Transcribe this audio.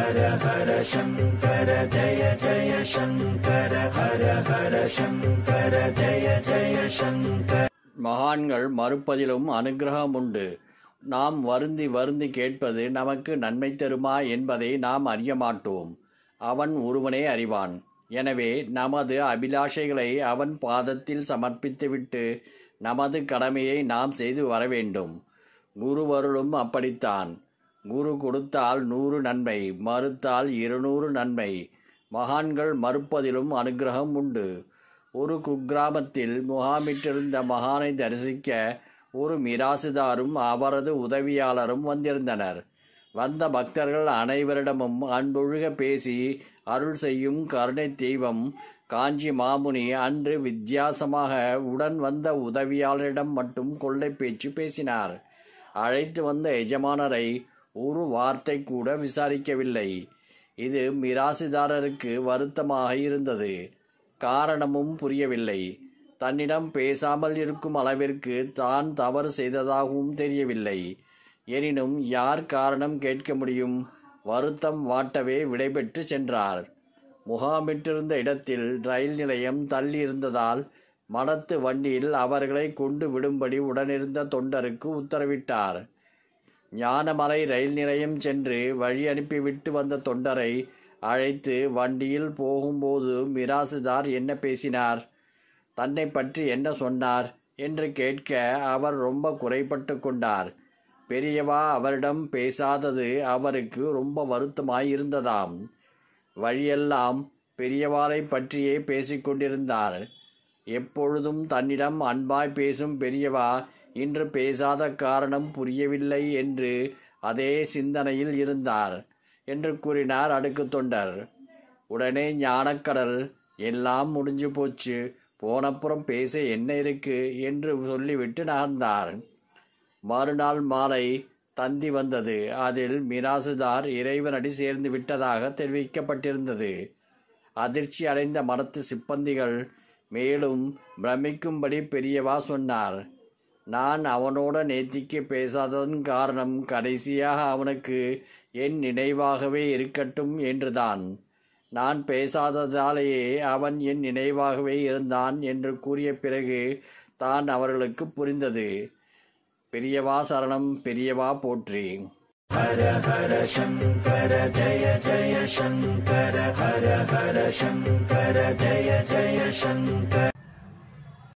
ஹர ஹர சங்கர ஜய ஜய சங்கர ஹர ஹர சங்கர ஜய ஜய சங்கர. மகான்கள் மறுப்பதிலும் அனுக்கிரகம் உண்டு. நாம் வருந்தி வருந்தி கேட்பது நமக்கு நன்மை தருமா என்பதை நாம் அறிய மாட்டோம். அவன் ஒருவனே அறிவான். எனவே நமது அபிலாஷைகளை அவன் பாதத்தில் சமர்ப்பித்துவிட்டு நமது கடமையை நாம் செய்து வர வேண்டும். குருவருளும் அப்படித்தான். குரு கொடுத்தால் 100 நன்மை, மறுத்தால் 200 நன்மை. மகான்கள் மறுப்பதிலும் அனுக்கிரகம் உண்டு. ஒரு குக்கிராமத்தில் முகாமிட்டிருந்த மகானை தரிசிக்க ஒரு மிராசுதாரும் அவரது உதவியாளரும் வந்திருந்தனர். வந்த பக்தர்கள் அனைவரிடமும் அன்பொழுக பேசி அருள் செய்யும் கருணை தெய்வம் காஞ்சி மாமுனி அன்று வித்தியாசமாக உடன் வந்த உதவியாளரிடம் மட்டும் கொள்ளை பேச்சு பேசினார். அழைத்து வந்த எஜமானரை ஒரு வார்த்தை கூட விசாரிக்கவில்லை. இது மிராசுதாரருக்கு வருத்தமாக இருந்தது. காரணமும் புரியவில்லை. தன்னிடம் பேசாமல் இருக்கும் அளவிற்கு தான் தவறு செய்ததாகவும் தெரியவில்லை. எனினும் யார் காரணம் கேட்க முடியும்? வருத்தம் வாட்டவே விடைபெற்று சென்றார். முகாமிட்டிருந்த இடத்தில் ரயில் நிலையம் தள்ளி இருந்ததால் மடத்து வண்டியில் அவர்களை கொண்டு விடும்படி உடனிருந்த தொண்டருக்கு உத்தரவிட்டார். ஞானமலை ரயில் நிலையம் சென்று வழி அனுப்பிவிட்டு வந்த தொண்டரை அழைத்து வண்டியில் போகும்போது மிராசுதார் என்ன பேசினார், தன்னை பற்றி என்ன சொன்னார் என்று கேட்க அவர் ரொம்ப குறைபட்டு கொண்டார். பெரியவா அவரிடம் பேசாதது அவருக்கு ரொம்ப வருத்தமாயிருந்ததாம். வழியெல்லாம் பெரியவாரை பற்றியே பேசிக்கொண்டிருந்தார். எப்பொழுதும் தன்னிடம் அன்பாய் பேசும் பெரியவா இன்று பேசாத காரணம் புரியவில்லை என்று அதே சிந்தனையில் இருந்தார் என்று கூறினார் அடுக்கு தொண்டர். உடனே ஞானக்கடல், எல்லாம் முடிஞ்சு போச்சு, போனப்புறம் பேச என்ன இருக்கு என்று சொல்லிவிட்டு நகர்ந்தார். மறுநாள் மாலை தந்தி வந்தது. அதில் மிராசுதார் இறைவனடி சேர்ந்து விட்டதாக தெரிவிக்கப்பட்டிருந்தது. அதிர்ச்சி அடைந்த மடத்து சிப்பந்திகள் மேலும் பிரமிக்கும்படி பெரியவா சொன்னார், நான் அவனோட நேத்திக்கு பேசாததன் காரணம் கடைசியாக அவனுக்கு என் நினைவாகவே இருக்கட்டும் என்றுதான். நான் பேசாததாலேயே அவன் என் நினைவாகவே இருந்தான் என்று கூறிய பிறகு தான் அவர்களுக்கு புரிந்தது. பெரியவா சரணம், பெரியவா போற்றி. ஹர ஹர சங்கர ஜய ஜய சங்கர ஹர ஹர சங்கர ஜய ஜய சங்கர.